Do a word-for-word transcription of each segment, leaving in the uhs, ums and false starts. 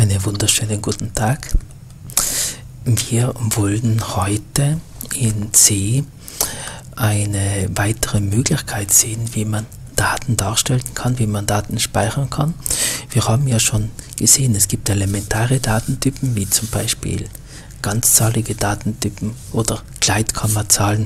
Einen wunderschönen guten Tag. Wir wollen heute in C eine weitere Möglichkeit sehen, wie man Daten darstellen kann, wie man Daten speichern kann. Wir haben ja schon gesehen, es gibt elementare Datentypen, wie zum Beispiel ganzzahlige Datentypen oder Gleitkommazahlen.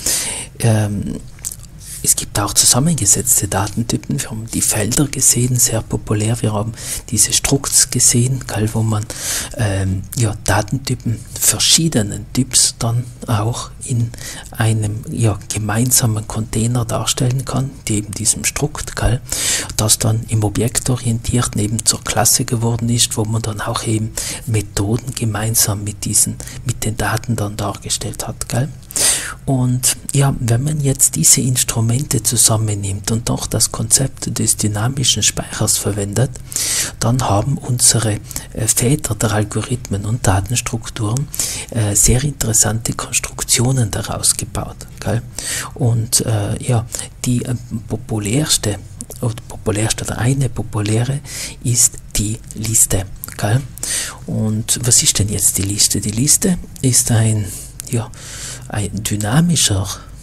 Ähm, Es gibt auch zusammengesetzte Datentypen. Wir haben die Felder gesehen, sehr populär. Wir haben diese Strukts gesehen, wo man ähm, ja, Datentypen verschiedenen Typs dann auch in einem ja, gemeinsamen Container darstellen kann, die eben diesem Strukt, das dann im Objekt orientiert eben zur Klasse geworden ist, wo man dann auch eben Methoden gemeinsam mit diesen, mit den Daten dann dargestellt hat. Gell? Und ja, wenn man jetzt diese Instrumente zusammennimmt und auch das Konzept des dynamischen Speichers verwendet, dann haben unsere äh, Väter der Algorithmen und Datenstrukturen äh, sehr interessante Konstruktionen daraus gebaut. Gell? Und äh, ja, die äh, populärste, oder populärste oder eine populäre ist die Liste. Gell? Und was ist denn jetzt die Liste? Die Liste ist ein ja, ein dynamischer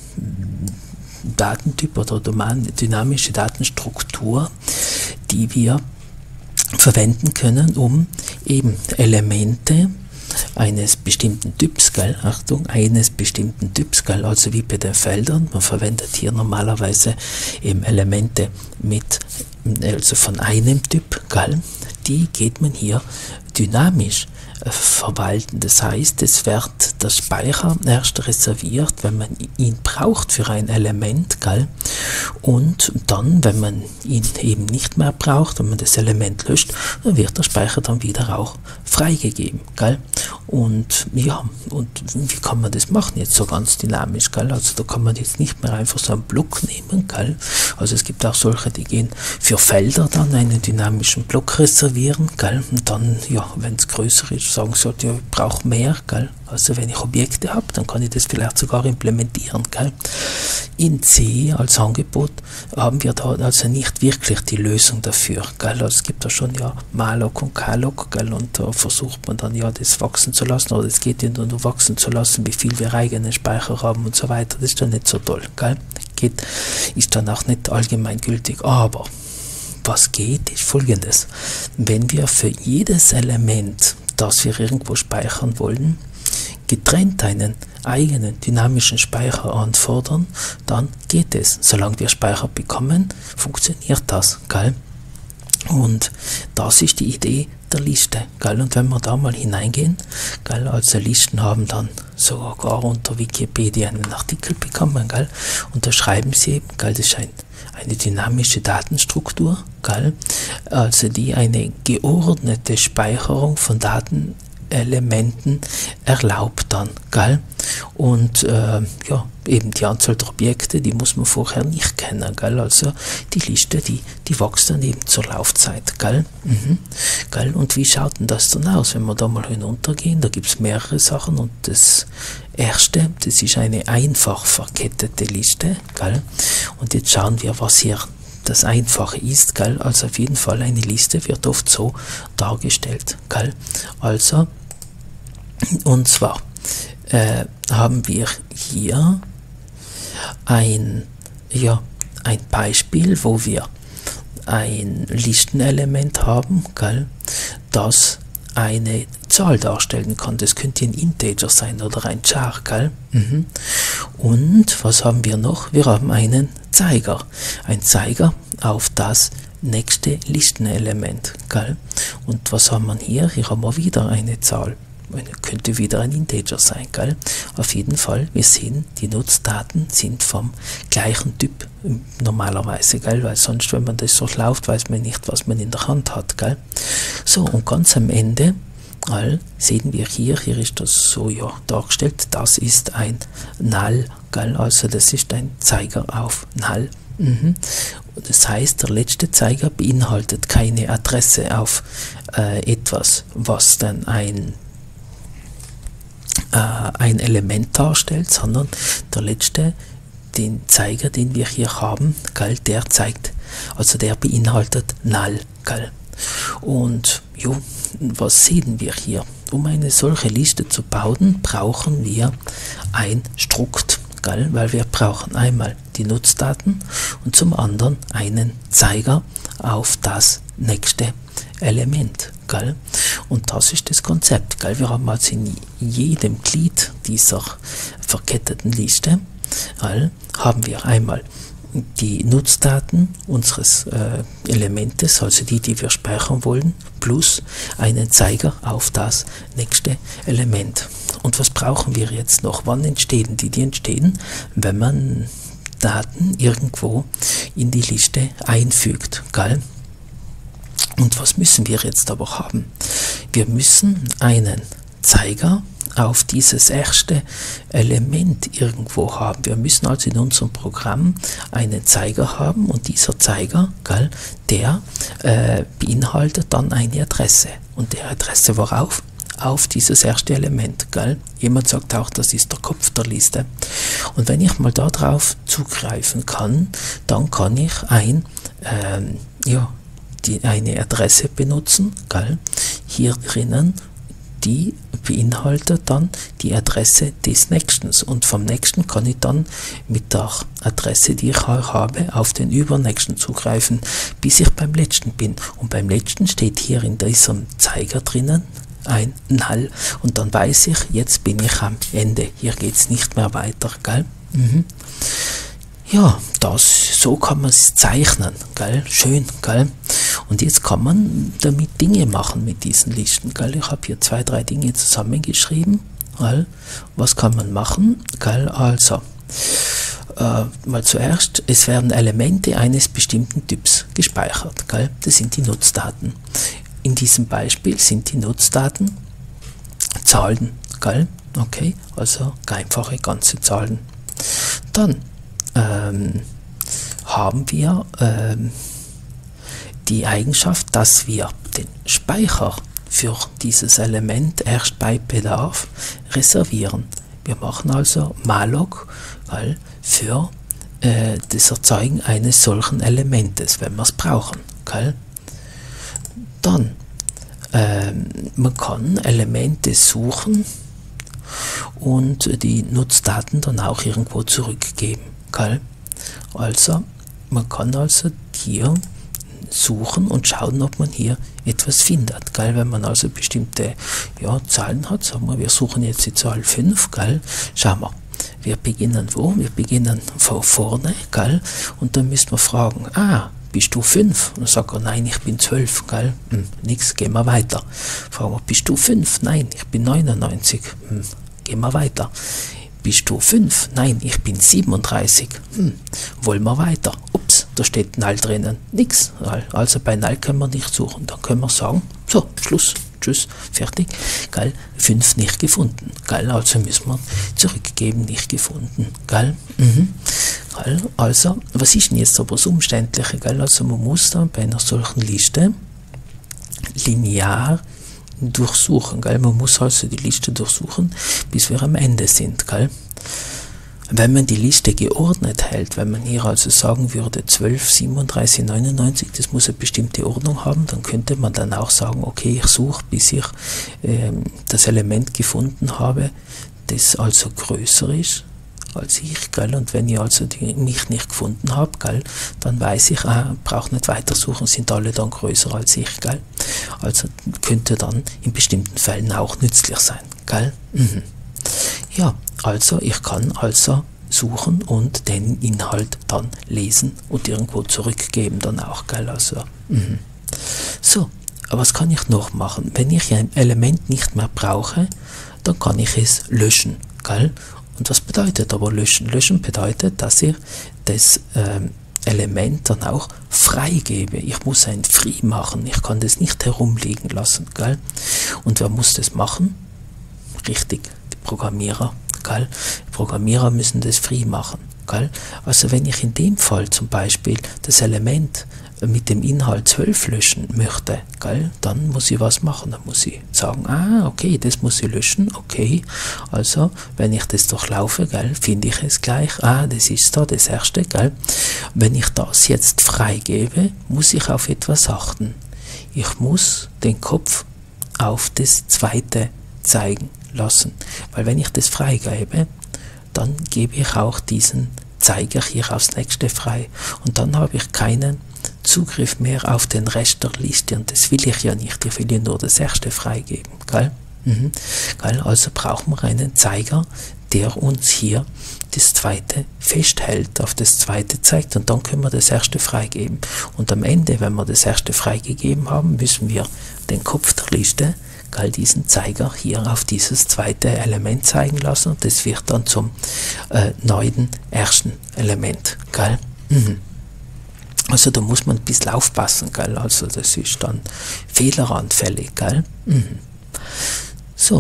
Datentyp oder dynamische Datenstruktur, die wir verwenden können, um eben Elemente eines bestimmten Typs, gell, Achtung, eines bestimmten Typs, gell, also wie bei den Feldern, man verwendet hier normalerweise eben Elemente mit, also von einem Typ, gell, die geht man hier dynamisch verwalten. Das heißt, es wird der Speicher erst reserviert, wenn man ihn braucht für ein Element, gell? Und dann, wenn man ihn eben nicht mehr braucht, wenn man das Element löscht, dann wird der Speicher dann wieder auch freigegeben, gell? Und ja, und wie kann man das machen jetzt so ganz dynamisch, gell? Also da kann man jetzt nicht mehr einfach so einen Block nehmen, gell? Also es gibt auch solche, die gehen für Felder dann einen dynamischen Block reservieren, gell? Und dann, ja, wenn es größer ist, sagen sollte, ja, ich brauche mehr, gell? Also wenn ich Objekte habe, dann kann ich das vielleicht sogar implementieren, gell? In C als Angebot haben wir da also nicht wirklich die Lösung dafür, gell? Also es gibt da schon ja malloc und calloc, gell? Und da versucht man dann ja das wachsen zu lassen, oder es geht ja nur wachsen zu lassen, wie viel wir eigenen Speicher haben und so weiter. Das ist dann nicht so toll, gell? Geht, ist dann auch nicht allgemeingültig, aber was geht, ist Folgendes. Wenn wir für jedes Element, das wir irgendwo speichern wollen, getrennt einen eigenen dynamischen Speicher anfordern, dann geht es. Solange wir Speicher bekommen, funktioniert das, gell? Und das ist die Idee der Liste, gell? Und wenn wir da mal hineingehen, gell, also Listen haben dann sogar unter Wikipedia einen Artikel bekommen, gell? Und da schreiben sie eben, gell, das ist ein eine dynamische Datenstruktur, gell? Also die eine geordnete Speicherung von Datenelementen erlaubt dann, gell? Und äh, ja, eben die Anzahl der Objekte, die muss man vorher nicht kennen, gell? Also die Liste, die, die wächst dann eben zur Laufzeit, gell? Mhm. Gell? Und wie schaut denn das dann aus, wenn wir da mal hinuntergehen? Da gibt es mehrere Sachen und das erste, das ist eine einfach verkettete Liste, gell? Und jetzt schauen wir, was hier das Einfache ist, gell? Also auf jeden Fall eine Liste wird oft so dargestellt, gell? Also, und zwar äh, haben wir hier ein, ja, ein Beispiel, wo wir ein Listenelement haben, gell? Das eine Zahl darstellen kann. Das könnte ein Integer sein oder ein Char, gell? Mhm. Und was haben wir noch? Wir haben einen Zeiger. Ein Zeiger auf das nächste Listenelement, gell? Und was haben wir hier? Hier haben wir wieder eine Zahl. Könnte wieder ein Integer sein, gell? Auf jeden Fall, wir sehen, die Nutzdaten sind vom gleichen Typ normalerweise, gell? Weil sonst, wenn man das durchlauft, weiß man nicht, was man in der Hand hat, gell? So, und ganz am Ende, gell, sehen wir hier, hier ist das so ja dargestellt, das ist ein Null, gell? Also das ist ein Zeiger auf Null. Mhm. Das heißt, der letzte Zeiger beinhaltet keine Adresse auf äh, etwas, was dann ein ein Element darstellt, sondern der letzte, den Zeiger, den wir hier haben, gell, der zeigt, also der beinhaltet Null, gell. Und jo, was sehen wir hier? Um eine solche Liste zu bauen, brauchen wir ein Strukt, gell? Weil wir brauchen einmal die Nutzdaten und zum anderen einen Zeiger auf das nächste Element. Gell? Und das ist das Konzept. Gell? Wir haben also in jedem Glied dieser verketteten Liste, gell, haben wir einmal die Nutzdaten unseres äh, Elementes, also die, die wir speichern wollen, plus einen Zeiger auf das nächste Element. Und was brauchen wir jetzt noch? Wann entstehen die? Die entstehen, wenn man Daten irgendwo in die Liste einfügt. Gell? Und was müssen wir jetzt aber haben? Wir müssen einen Zeiger auf dieses erste Element irgendwo haben. Wir müssen also in unserem Programm einen Zeiger haben und dieser Zeiger, gell, der äh, beinhaltet dann eine Adresse. Und die Adresse worauf? Auf dieses erste Element. Gell? Jemand sagt auch, das ist der Kopf der Liste. Und wenn ich mal darauf zugreifen kann, dann kann ich ein, ähm, ja, die, eine Adresse benutzen, gell? Hier drinnen, die beinhaltet dann die Adresse des nächsten. Und vom nächsten kann ich dann mit der Adresse, die ich habe, auf den übernächsten zugreifen, bis ich beim letzten bin. Und beim letzten steht hier in diesem Zeiger drinnen ein Null. Und dann weiß ich, jetzt bin ich am Ende. Hier geht es nicht mehr weiter. Gell? Mhm. Ja, das, so kann man es zeichnen, gell? Schön, gell? Und jetzt kann man damit Dinge machen mit diesen Listen, gell? Ich habe hier zwei, drei Dinge zusammengeschrieben, gell? Was kann man machen, gell? Also, äh, mal zuerst, es werden Elemente eines bestimmten Typs gespeichert, gell? Das sind die Nutzdaten. In diesem Beispiel sind die Nutzdaten Zahlen, gell? Okay, also einfache ganze Zahlen. Dann Ähm, haben wir ähm, die Eigenschaft, dass wir den Speicher für dieses Element erst bei Bedarf reservieren. Wir machen also malloc, weil für äh, das Erzeugen eines solchen Elementes, wenn wir es brauchen. Gell? Dann, ähm, man kann Elemente suchen und die Nutzdaten dann auch irgendwo zurückgeben. Also, man kann also hier suchen und schauen, ob man hier etwas findet. Gell? Wenn man also bestimmte ja, Zahlen hat, sagen wir, wir suchen jetzt die Zahl fünf, gell? Schauen wir, wir beginnen wo? Wir beginnen von vorne, gell? Und dann müssen wir fragen, ah, bist du fünf? Und dann sagt er, nein, ich bin zwölf, gell? Hm, nix, gehen wir weiter. Fragen wir, bist du fünf? Nein, ich bin neunundneunzig. Hm, gehen wir weiter. Bist du fünf? Nein, ich bin siebenunddreißig. Hm, wollen wir weiter? Ups, da steht Null drinnen. Nix. Also bei Null können wir nicht suchen. Dann können wir sagen, so, Schluss, tschüss, fertig. Geil, fünf nicht gefunden. Geil, also müssen wir zurückgeben, nicht gefunden. Geil, mhm. Geil, also, was ist denn jetzt aber das Umständliche? Geil, also man muss dann bei einer solchen Liste linear durchsuchen, gell? Man muss also die Liste durchsuchen, bis wir am Ende sind, gell? Wenn man die Liste geordnet hält, wenn man hier also sagen würde zwölf, siebenunddreißig, neunundneunzig, das muss eine bestimmte Ordnung haben, dann könnte man dann auch sagen, okay, ich suche, bis ich ähm, das Element gefunden habe, das also größer ist als ich, gell? Und wenn ich also die, mich nicht gefunden habe, gell, dann weiß ich, ah, brauche nicht weitersuchen, sind alle dann größer als ich, gell? Also könnte dann in bestimmten Fällen auch nützlich sein, gell? Mhm. Ja, also ich kann also suchen und den Inhalt dann lesen und irgendwo zurückgeben dann auch, gell? Also, mhm. So, aber was kann ich noch machen? Wenn ich ein Element nicht mehr brauche, dann kann ich es löschen, gell? Und was bedeutet aber löschen? Löschen bedeutet, dass ich das ähm, Element dann auch freigebe. Ich muss ein Free machen. Ich kann das nicht herumliegen lassen. Gell? Und wer muss das machen? Richtig, die Programmierer. Gell? Die Programmierer müssen das Free machen. Gell? Also wenn ich in dem Fall zum Beispiel das Element mit dem Inhalt zwölf löschen möchte, gell, dann muss ich was machen. Dann muss ich sagen, ah, okay, das muss ich löschen, okay. Also, wenn ich das durchlaufe, gell, finde ich es gleich, ah, das ist da, das erste, gell. Wenn ich das jetzt freigebe, muss ich auf etwas achten. ich muss den Kopf auf das zweite zeigen lassen, weil wenn ich das freigebe, dann gebe ich auch diesen Zeiger hier aufs nächste frei und dann habe ich keinen Zugriff mehr auf den Rest der Liste und das will ich ja nicht, ich will ja nur das erste freigeben, gell? Mhm. Gell? Also brauchen wir einen Zeiger, der uns hier das zweite festhält, auf das zweite zeigt und dann können wir das erste freigeben. Und am Ende, wenn wir das erste freigegeben haben, müssen wir den Kopf der Liste, gell, diesen Zeiger hier auf dieses zweite Element zeigen lassen und das wird dann zum äh, neuen ersten Element. Gell? Mhm. Also da muss man ein bisschen aufpassen, gell? Also das ist dann fehleranfällig. Gell? Mhm. So,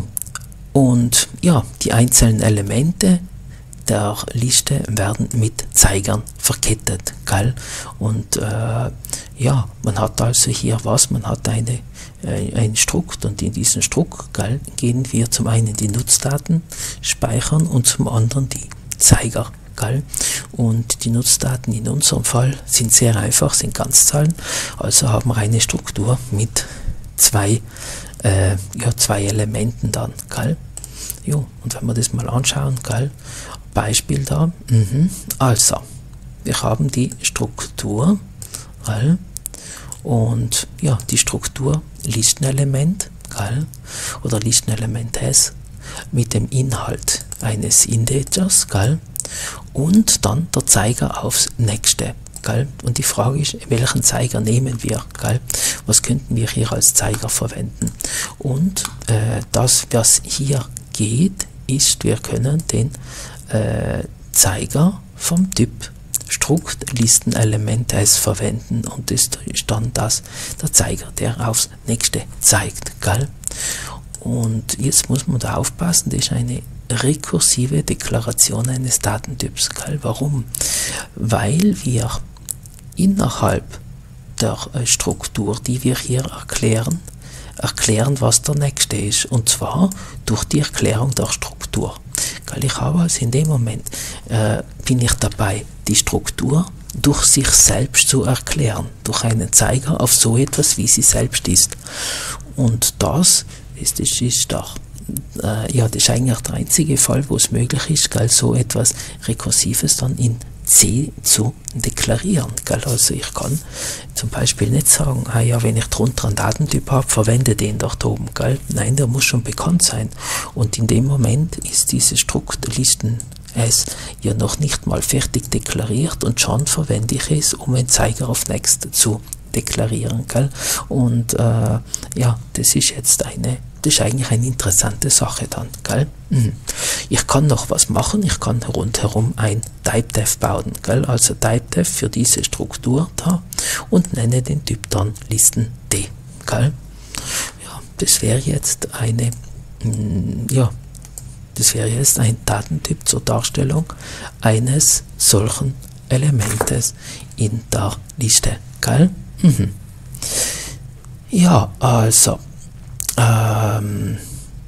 und ja, die einzelnen Elemente der Liste werden mit Zeigern verkettet, gell? Und äh, ja, man hat also hier was, man hat eine, äh, ein Strukt und in diesen Strukt, gell, gehen wir zum einen die Nutzdaten speichern und zum anderen die Zeiger, gell? Und die Nutzdaten in unserem Fall sind sehr einfach, sind Ganzzahlen, also haben wir eine Struktur mit zwei, äh, ja, zwei Elementen dann, gell? Jo, und wenn wir das mal anschauen, gell? Beispiel da, mhm. Also, wir haben die Struktur, gell? Und ja, die Struktur Listenelement, gell? Oder Listenelement S mit dem Inhalt eines Integers, gell? Und dann der Zeiger aufs nächste, gell? Und die Frage ist, welchen Zeiger nehmen wir, gell? Was könnten wir hier als Zeiger verwenden? Und äh, das, was hier geht, ist, wir können den äh, Zeiger vom Typ Strukt Listenelement S verwenden und das ist dann das, der Zeiger, der aufs nächste zeigt, gell? Und jetzt muss man da aufpassen, das ist eine rekursive Deklaration eines Datentyps, gell? Warum? Weil wir innerhalb der äh, Struktur, die wir hier erklären, erklären, was der nächste ist, und zwar durch die Erklärung der Struktur. Ich habe also in dem Moment, äh, bin ich dabei, die Struktur durch sich selbst zu erklären, durch einen Zeiger auf so etwas, wie sie selbst ist. Und das ist, das ist doch, äh, ja, das ist eigentlich der einzige Fall, wo es möglich ist, gell, so etwas Rekursives dann in C zu deklarieren. Gell? Also ich kann zum Beispiel nicht sagen, ah ja, wenn ich drunter einen Datentyp habe, verwende den dort oben. Gell? Nein, der muss schon bekannt sein. Und in dem Moment ist diese Struktlisten S ja noch nicht mal fertig deklariert und schon verwende ich es, um einen Zeiger auf Next zu deklarieren. Gell? Und äh, ja, das ist jetzt eine, das ist eigentlich eine interessante Sache dann. Gell? Mhm. Ich kann noch was machen, ich kann rundherum ein Typedef bauen, gell? Also Typedef für diese Struktur da und nenne den Typ dann Listen D. Gell? Ja, das wäre jetzt eine, mh, ja, das wäre jetzt ein Datentyp zur Darstellung eines solchen Elementes in der Liste. Gell? Mhm. Ja, also ähm,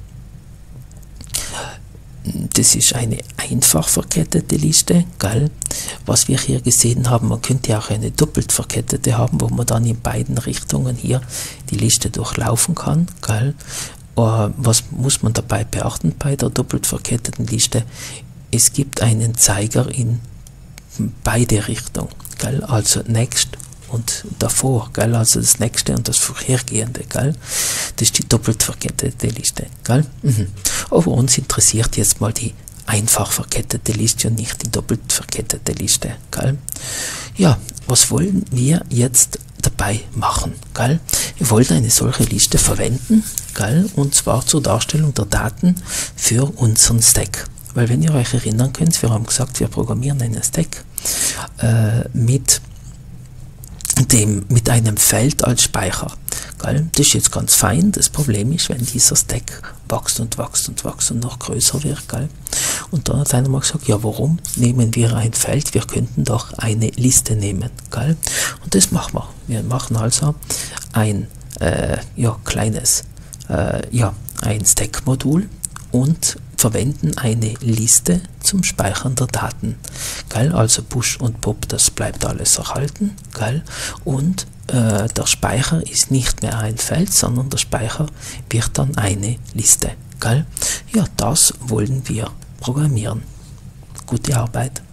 das ist eine einfach verkettete Liste, gell? Was wir hier gesehen haben, man könnte auch eine doppelt verkettete haben, wo man dann in beiden Richtungen hier die Liste durchlaufen kann, gell? Uh, was muss man dabei beachten bei der doppelt verketteten Liste? Es gibt einen Zeiger in beide Richtungen, gell? Also next und davor, gell? Also das nächste und das vorhergehende, gell? Das ist die doppelt verkettete Liste, gell? Mhm. Aber uns interessiert jetzt mal die einfach verkettete Liste und nicht die doppelt verkettete Liste, gell? Ja, was wollen wir jetzt dabei machen, gell? Wir wollen eine solche Liste verwenden, gell? Und zwar zur Darstellung der Daten für unseren Stack. Weil wenn ihr euch erinnern könnt, wir haben gesagt, wir programmieren einen Stack äh, mit dem, mit einem Feld als Speicher. Gell? Das ist jetzt ganz fein. Das Problem ist, wenn dieser Stack wächst und wächst und wächst und noch größer wird. Gell? Und dann hat einer mal gesagt, ja, warum nehmen wir ein Feld? Wir könnten doch eine Liste nehmen. Gell? Und das machen wir. Wir machen also ein äh, ja, kleines äh, ja, ein Stack-Modul und verwenden eine Liste zum Speichern der Daten. Geil? Also Push und Pop, das bleibt alles erhalten. Geil? Und äh, der Speicher ist nicht mehr ein Feld, sondern der Speicher wird dann eine Liste. Gell? Ja, das wollen wir programmieren. Gute Arbeit.